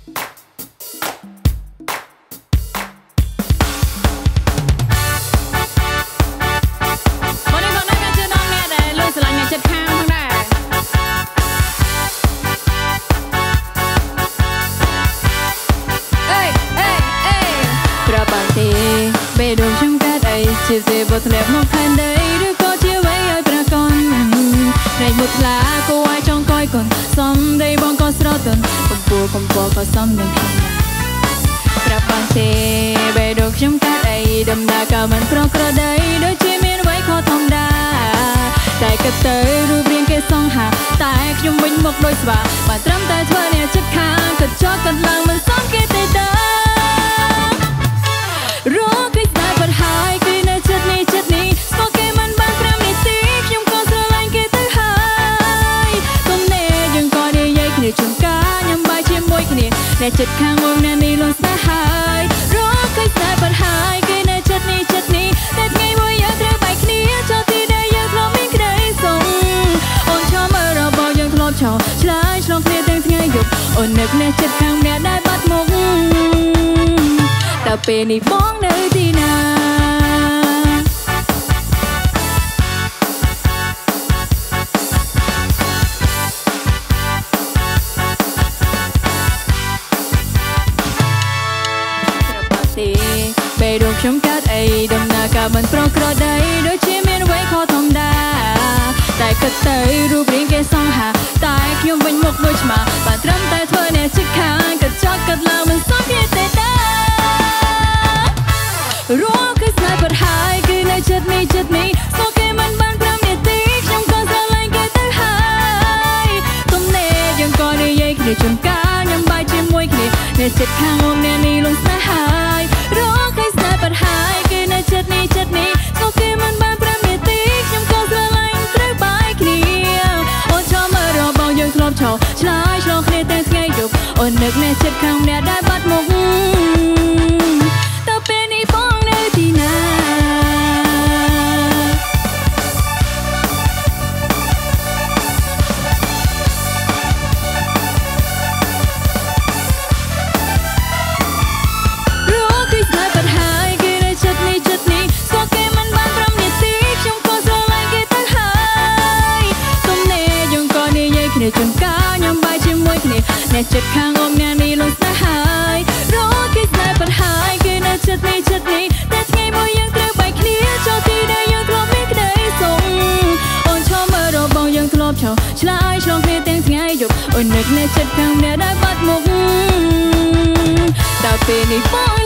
ជាទេបធ្លាប់មកផែនដីឬក៏ជាអ្វីឲ្យប្រកនរែកមួយថ្លាគួរឲ្យចង់កយកូនសំដីបងក៏ស្រទន់កំពស់ក៏សំនឹងខ្ញុំប្រាប់បានទេបេះដូងខ្ញុំកាត់អីដំណើរក៏មិនប្រក្រតីដូចជាមានអ្វីខុសធម្មតាតែគិតទៅរូបរាងគេសង្ហាតែខ្ញុំវិញមកដូចស្វាបានត្រឹមតែធ្វើអ្នកចិត្តខាងគិតចោលគិតឡើងមិនសមគេទេតារកគេស្ដាយបាត់ហើយគេនៅចិត្តនេះស្គាល់គេមិនបាន5នាទីខ្ញុំក៏ស្រឡាញ់គេទៅហើយគុំនេះយើងក៏និយាយគ្នាជួនកាលញ៉ាំបាយជាមួយគ្នាអ្នកចិត្តខាងមុំអ្នកនេះលងស្នេហ៍ហើយរកគេស្ដាយបាត់ហើយគេនៅចិត្តនេះតែថ្ងៃមួយយើងត្រូវបែកគ្នាចូលទីដែលយើងធ្លាប់មានក្តីសុខអូនឈរមើលរបស់យើងធ្លាប់ចោលឆ្លើយឆ្លងគ្នាទាំងថ្ងៃយប់អូននឹកអ្នកចិត្តខាងម្នាក់ដែលបាត់មុខតែពេលនេះបងនៅទីណាបេះដូងខ្ញុំកាត់អីដំណើរការមិនប្រក្រតីដូចជាមានអ្វីខុសធម្មតាតែគិតទៅរូបរាងគេសង្ហាតែខ្ញុំវិញមកដូចឆ្មាបានត្រឹមតែធ្វើអ្នកជិតខាងគិតចោលគិតឡើងមិនសមគ្នាទេតារកគេស្នេហ៍បាត់ហើយគឺនៅចិត្តនេះស្គាល់គេមិនបាន5នាទីខ្ញុំក៏ស្រឡាញ់គេទៅហើយគុំនេះយើងក៏និយាយគ្នាជួនកាលញ៉ាំបាយជាមួយគ្នាអ្នកចិត្តខាងមុំអ្នកនេះលងស្នេហ៍ហើយរកគេស្នេហ៍បាត់ហើយគឺនៅចិត្តនេះស្គាល់គេមិនបាន5នាទីខ្ញុំក៏ស្រឡាញ់ត្រូវបាយគ្នាអូនឈរមើលរបស់យើងធ្លាប់ចោលឆ្លើយឆ្លងគ្នាទាំងថ្ងៃយប់អូននឹកអ្នកចិត្តខាងម្នាក់ដែលបាត់មុខតើពេលនេះបងនៅទីណាជួនកាលញ៉ាំបាយជាមួយគ្នាអ្នកចិត្តខាងអូនអ្នកនេះលងស្នេហ៍ហើយរកគេស្នេហ៍បាត់ហើយគេនៅចិត្តនេះតែថ្ងៃមួយយើងត្រូវបែកគ្នាចូលទីដែលយើងធ្លាប់មានក្តីសុខអូនឈរមើលរបស់យើងធ្លាប់ចោលឆ្លើយឆ្លងគ្នាទាំងថ្ងៃយប់អូននឹកអ្នកចិត្តខាងម្នាក់ដែលបាត់មុខតើពេលនេះបង